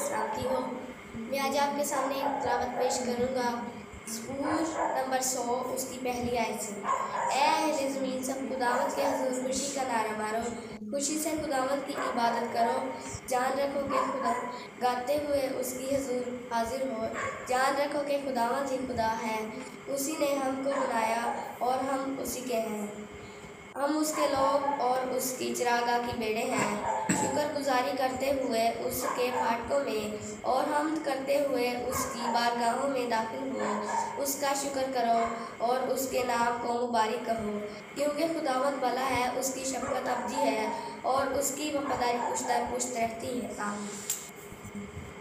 सलामती हो। मैं आज आपके सामने एक तिलावत पेश करूँगा ज़बूर नंबर 100 उसकी पहली आयत से। ऐ अहले ज़मीन, सब खुदावंद के हुज़ूर खुशी का नारा मारो, खुशी से खुदावंद की इबादत करो। जान रखो कि खुदा गाते हुए उसकी हुज़ूर हाजिर हो। जान रखो कि खुदावंद ही खुदा है, उसी ने हमको बनाया और हम उसी के हैं। हम उसके लोग और उसकी चरागाह की भेड़ें हैं। शुक्रगुजारी करते हुए उसके फाटकों में और हमद करते हुए उसकी बारगाहों में दाखिल हो। उसका शुक्र करो और उसके नाम को मुबारक कहो, क्योंकि खुदावंद भला है, उसकी शफ़क़त अबदी है और उसकी वफ़ादारी पुश्त दर पुश्त रहती है। आमीन।